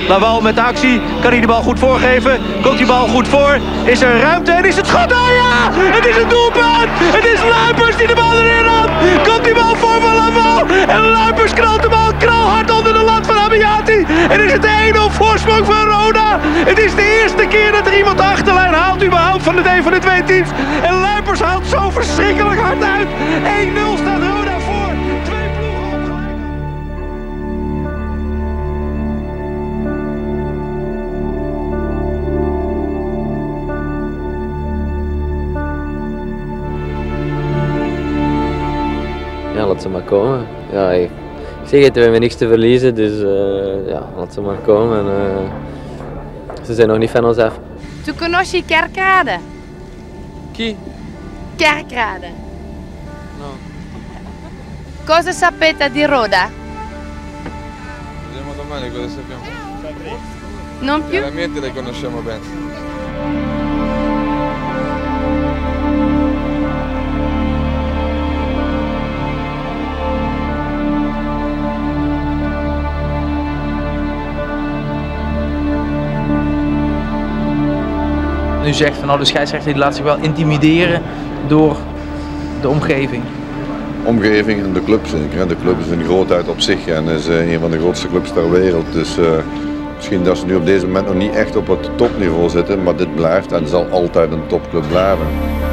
Lawal met de actie. Kan hij de bal goed voorgeven? Komt die bal goed voor? Is er ruimte en is het schot? Oh ja! Het is een doelpunt! Het is Luipers die de bal erin had! Komt die bal voor van Lawal? En Luipers knalt de bal knalhard onder de lat van Abiyati. En is het 1-0 voorsprong van Roda. Het is de eerste keer dat er iemand de achterlijn haalt überhaupt van de een van de twee teams. En Luipers haalt zo verschrikkelijk hard uit. 1-0 staat Roda voor. Twee ploegen op gelijk. Ja, laat ze maar komen. Ja, ik zeg het, we hebben niks te verliezen, dus ja, laat ze maar komen. En, ze zijn nog niet van ons af. Tu conosci Kerkrade? Chi? Kerkrade. No. Cosa sapete di Roda? Vediamo domani cosa sappiamo. Non più? Chiaramente le conosciamo bene. U zegt van nou, de scheidsrechter die laat zich wel intimideren door de omgeving. Omgeving en de club zeker. De club is een grootheid op zich en is een van de grootste clubs ter wereld. Dus misschien dat ze nu op deze moment nog niet echt op het topniveau zitten, maar dit blijft en zal altijd een topclub blijven.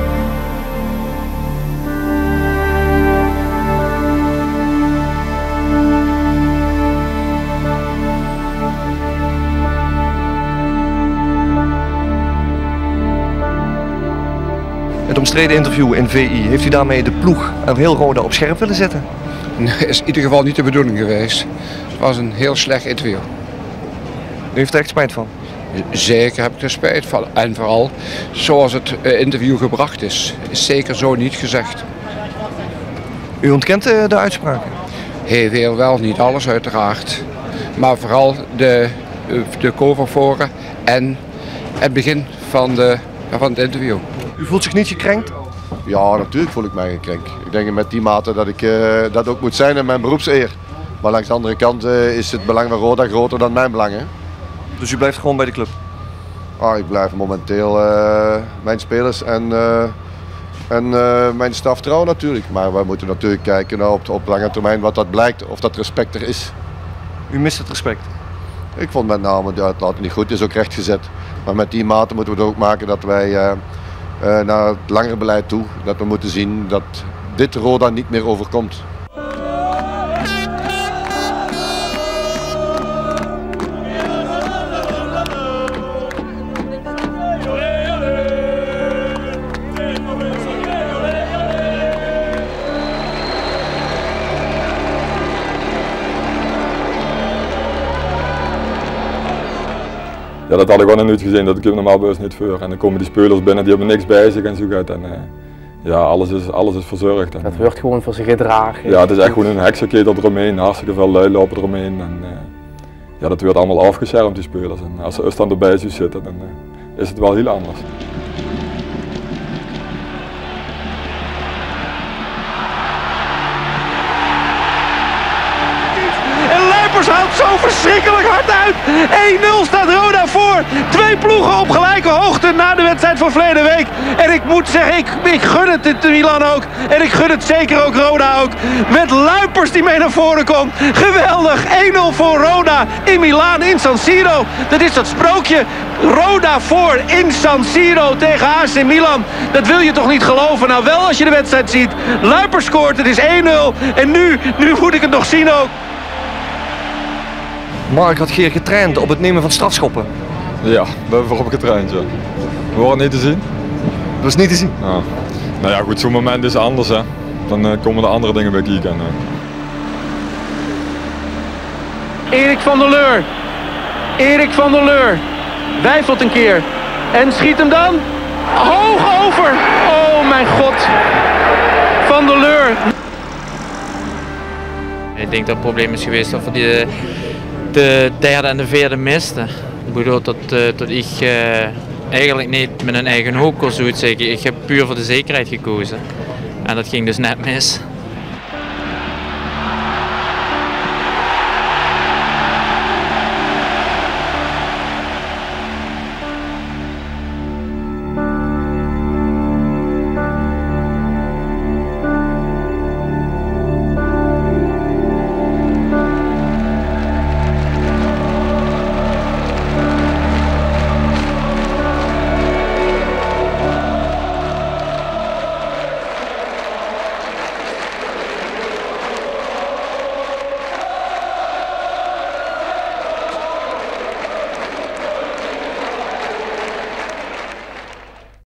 Het omstreden interview in VI, heeft u daarmee de ploeg en heel Roda op scherp willen zetten? Nee, is in ieder geval niet de bedoeling geweest. Het was een heel slecht interview. U heeft er echt spijt van? Zeker heb ik er spijt van. En vooral zoals het interview gebracht is zeker zo niet gezegd. U ontkent de uitspraken? Heel veel wel, niet alles uiteraard. Maar vooral de coverforen en het begin van het interview. U voelt zich niet gekrenkt? Ja, natuurlijk voel ik mij gekrenkt. Ik denk met die mate dat ik dat ook moet zijn in mijn beroepseer. Maar langs de andere kant is het belang van Roda groter dan mijn belang. Hè? Dus u blijft gewoon bij de club? Ik blijf momenteel mijn spelers en mijn staf trouw natuurlijk. Maar we moeten natuurlijk kijken op lange termijn wat dat blijkt, of dat respect er is. U mist het respect? Ik vond met name de uitlating niet goed, het is ook rechtgezet. Maar met die mate moeten we het ook maken dat wij naar het langere beleid toe, dat we moeten zien dat dit Roda niet meer overkomt. Ja, dat had ik wel nog nooit gezien, dat ik normaal bewust niet voor. En dan komen die spelers binnen, die hebben niks bij zich en zo gaat. En ja, alles is verzorgd. En, Het wordt gewoon voor zich gedragen. Ja, het is echt gewoon een heksenketel eromheen, hartstikke veel lui lopen eromheen. En ja, dat wordt allemaal afgeschermd, die spelers. En als ze dan erbij zitten, dan is het wel heel anders. Luipers haalt zo verschrikkelijk hard uit. 1-0 staat Roda voor. Twee ploegen op gelijke hoogte na de wedstrijd van verleden week. En ik moet zeggen, ik gun het Milan ook. En ik gun het zeker ook Roda ook. Met Luipers die mee naar voren komt. Geweldig. 1-0 voor Roda in Milaan, in San Siro. Dat is dat sprookje. Roda voor in San Siro tegen AC Milan. Dat wil je toch niet geloven? Nou, wel als je de wedstrijd ziet. Luipers scoort, het is 1-0. En nu moet ik het nog zien ook. Mark had Geer getraind op het nemen van strafschoppen. Ja, we hebben voorop getraind, ja. We waren niet te zien. Dat is niet te zien. Ja. Nou ja, goed, zo'n moment is anders, hè. Dan komen de andere dingen bij kijken. Erik van der Leur. Erik van der Leur. Wijfelt een keer. En schiet hem dan hoog over. Oh mijn god. Van der Leur. Ik denk dat het probleem is geweest dat we de derde en de vierde misten. Ik bedoel dat ik eigenlijk niet met een eigen hoop kon zoiets zeggen. Ik heb puur voor de zekerheid gekozen. En dat ging dus net mis.